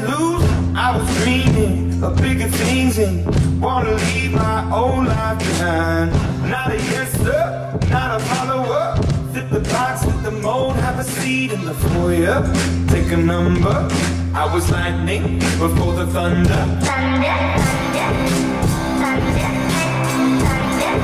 loose, I was dreaming of bigger things and wanna leave my old life behind. Not a yes sir, not a follower. Fit the box, fit the mold, have a seat in the foyer. Take a number. I was lightning before the thunder. Thunder, thunder, thunder, thunder,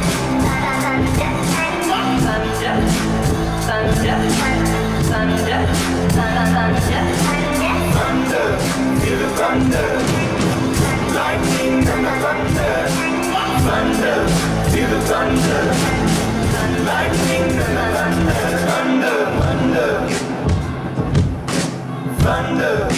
thunder, thunder, thunder, thunder, feel the thunder, lightning and the thunder, thunder, feel the thunder, lightning and the thunder, thunder, thunder, thunder.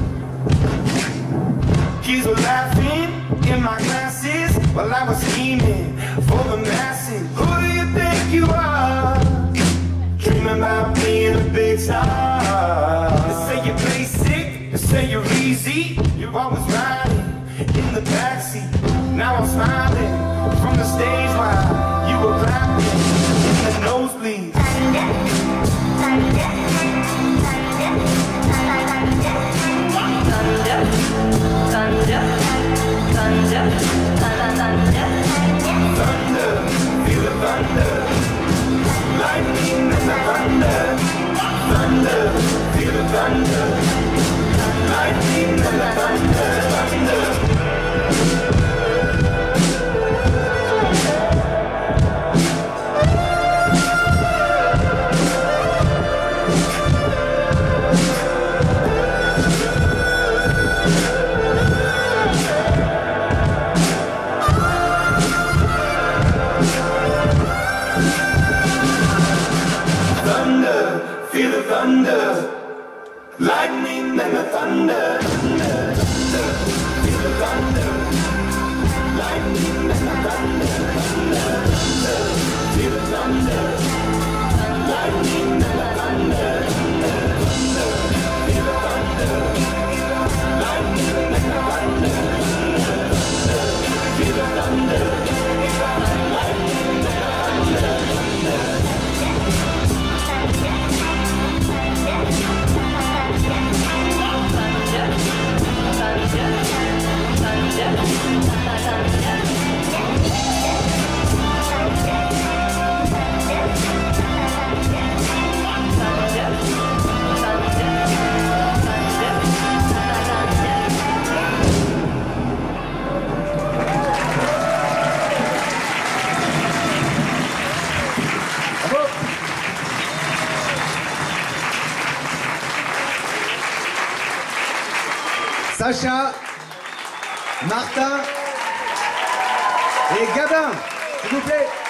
Kids were laughing in my classes while I was scheming for the masses. Who do you think you are? Dreaming about being a big star. They say you're basic, they say you're easy. You're always riding in the backseat. Now I'm smiling from the stage while you were clapping in the nosebleeds. Thunder, thunder, thunder, thunder, thunder, thunder, thunder, thunder, feel the thunder, lightning and the thunder, thunder, feel the thunder, lightning and the thunder, thunder. Feel the thunder, lightning and the thunder, thunder, thunder. Feel the thunder, lightning and the thunder, thunder, thunder. Feel the thunder, lightning and the thunder, thunder, thunder. Feel the thunder, lightning and the thunder, thunder, thunder. Feel the thunder, lightning and the thunder, thunder. Sacha, Martin et Gabin, s'il vous plaît.